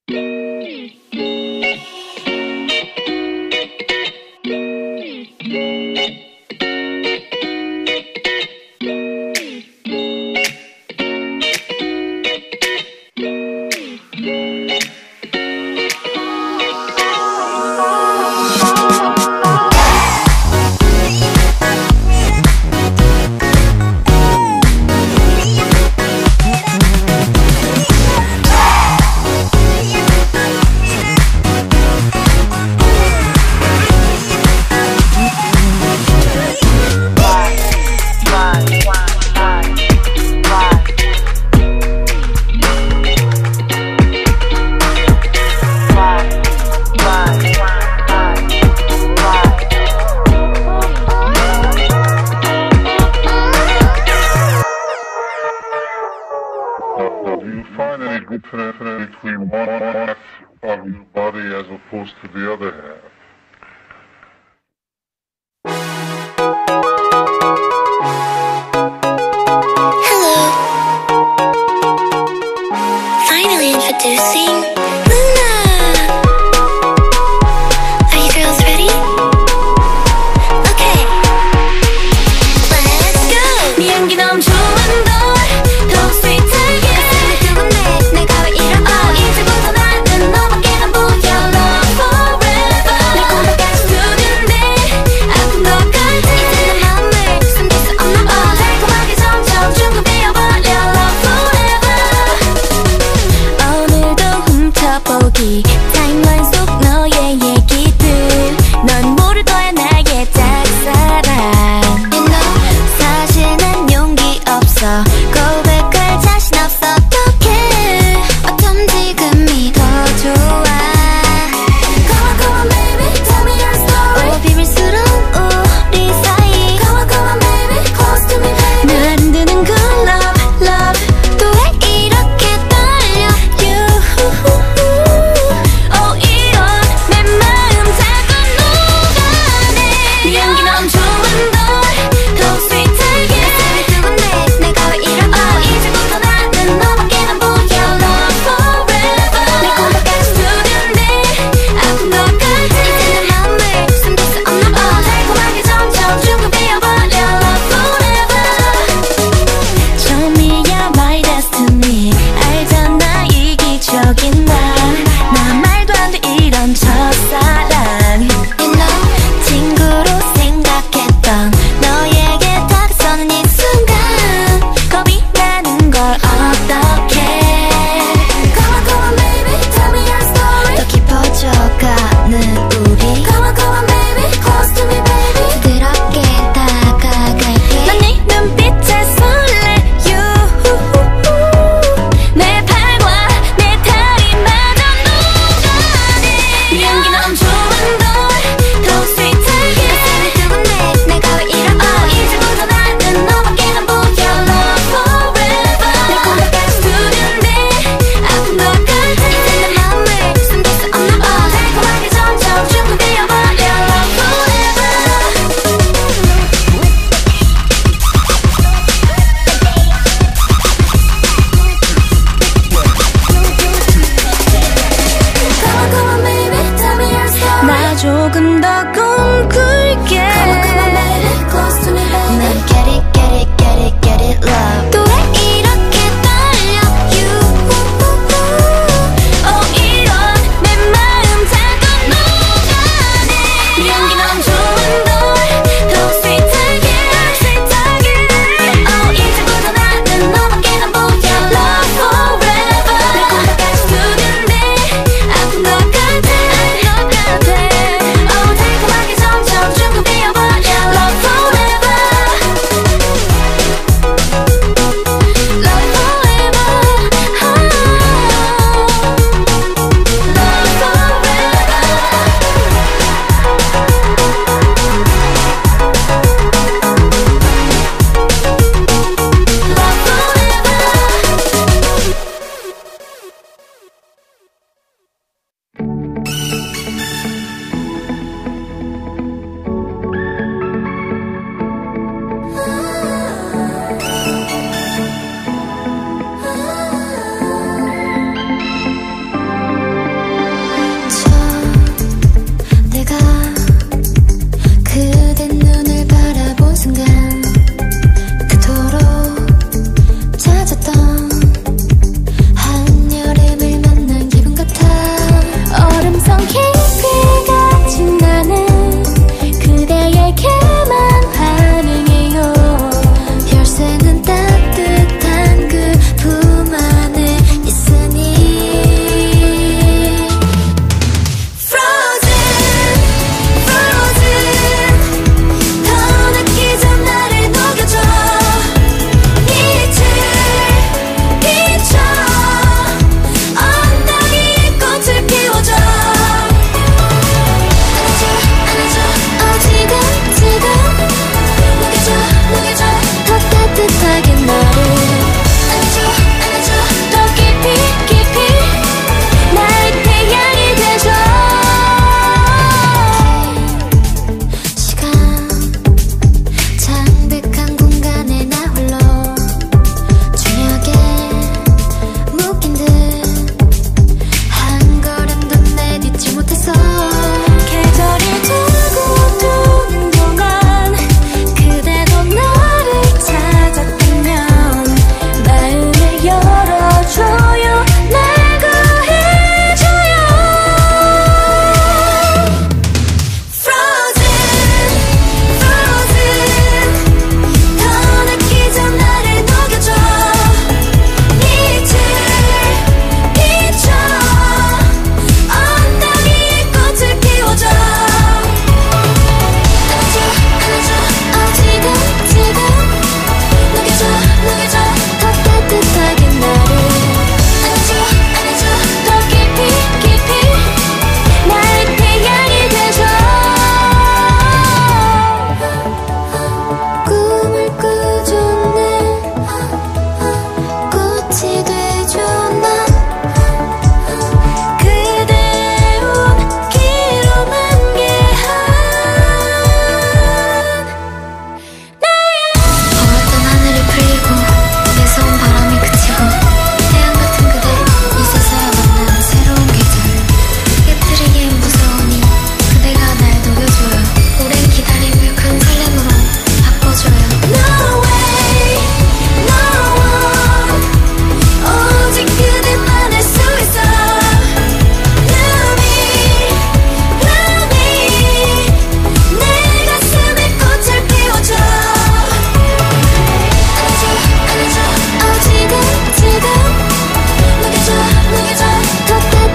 Do you find any difference between one half of your body as opposed to the other half? Hello. Finally introducing Luna. Are you girls ready? Okay. Let's go. 네 향기 넘쳐난 걸 더욱 sweet하게 뜨겁네 내가 왜 이럴까 이제부터 나는 너밖에 안 보여 Love forever 내 꿈밖에 수는데 아픈 것 같아 이제 내 마음을 숨길 수 없나 봐 달콤하게 점점 중급되어버려 Love forever 오늘도 훔쳐보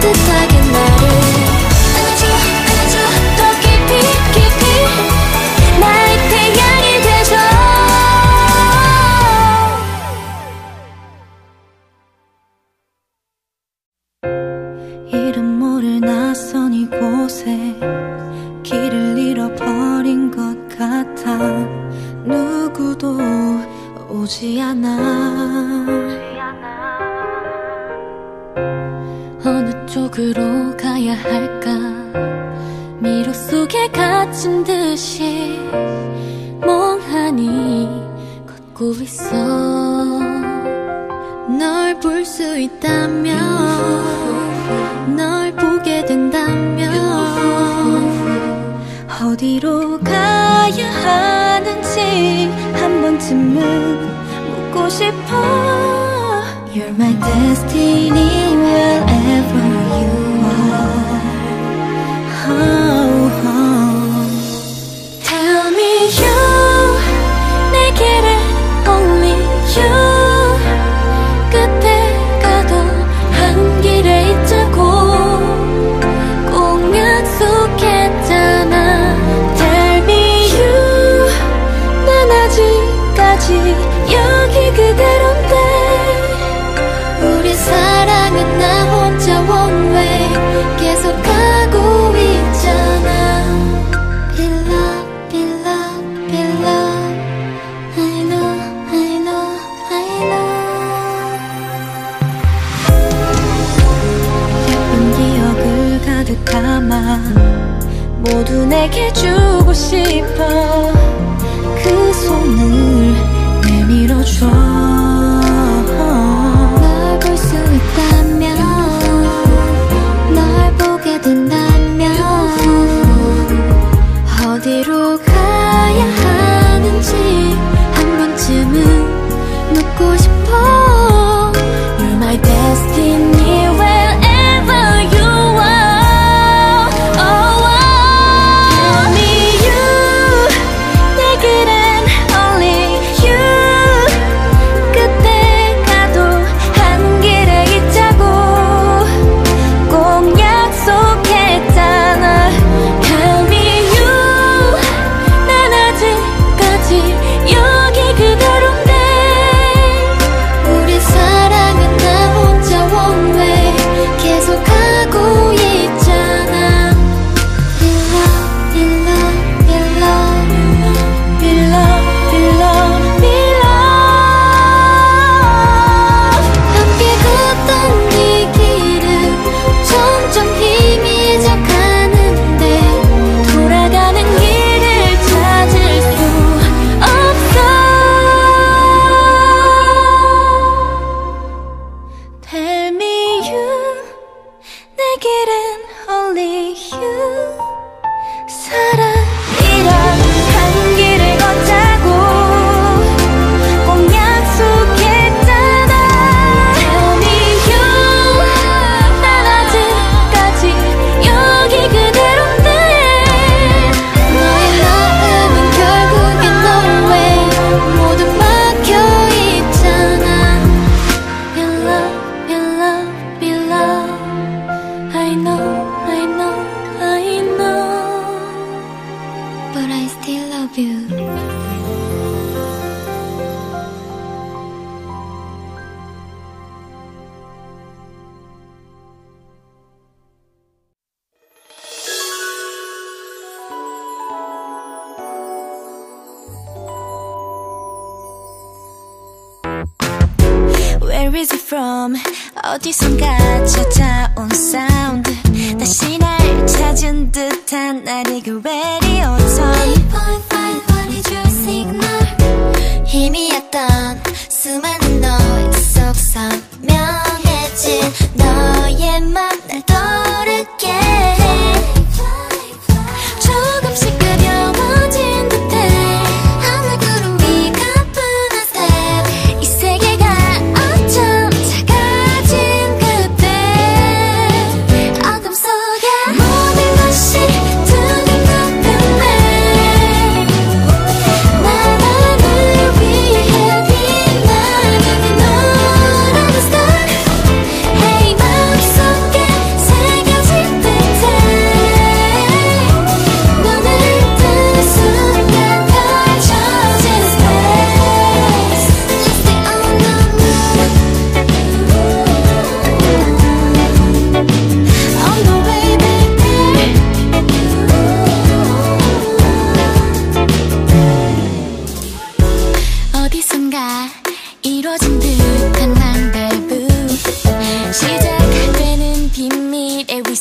따뜻하게 나를 안아줘 더 깊이 깊이 나의 태양이 되줘 이름 모를 낯선 이곳에 길을 잃어버린 것 같아 누구도 오지 않아 어느 쪽으로 가야 할까 미로 속에 갇힌 듯이 멍하니 걷고 있어 널 볼 수 있다면 널 보게 된다면 어디로 가야 하는지 한 번쯤은 묻고 싶어 You're my destiny wherever you are oh, oh. Tell me you 내 길에 only you 끝에 가도 한 길에 있자고 꼭 약속했잖아 Tell me you 난 아직까지 여기 그대로인데 우리 사랑은 나 혼자 one way 계속 가고 있잖아 Be love, be love, be love I know, I know, I know 예쁜 기억을 가득 담아 모두 내게 주고 싶어 그 손을 내밀어줘 널 볼 수 있다면 널 보게 된다면 어디로 가야 하는지 한 번쯤은 묻고 싶어 You're my destiny wherever you are oh, oh. Only you 내 길엔 only you 끝에 가도 한 길에 있자고 꼭 약속했잖아 Tell me you 난 아직까지 여기 그대로인데 우리 사랑은 나 혼자 one way 계속 가고 있잖아 Be love, be love, be love Be love, be love, be love 함께 걷던 이 길은 점점 희미해져 가는데 돌아가는 길을 찾을 수 없어 Tell me you 내 길은 only you 사랑이란 한 길을 걷자고 꼭 약속했잖아 Tell me you 난 아직까지 여기 그대로인데 너의 마음은 결국엔 no way 모두 막혀있잖아 Be love, be love, be love I know, I know, I know But I still love you Where is it from? 어디선가 찾아온 사운드 다시 날 찾은 듯한 날이 그 radio tone 8.5 what is your signal 희미했던 수많은 noise 속 선명해진 너의 맘 날 떠오르게 해 조금씩 가벼워진 듯해 하늘 구름 위 가뿐한 step 이 세계가 어쩜 작아진 그때 어둠 속에 모든 것이 두근두근해 나만을 위해 빛나는 이 노란 star Hey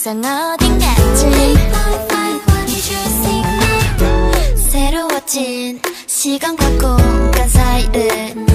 세상 어딘가쯤 새로워진 시간과 공간 사이를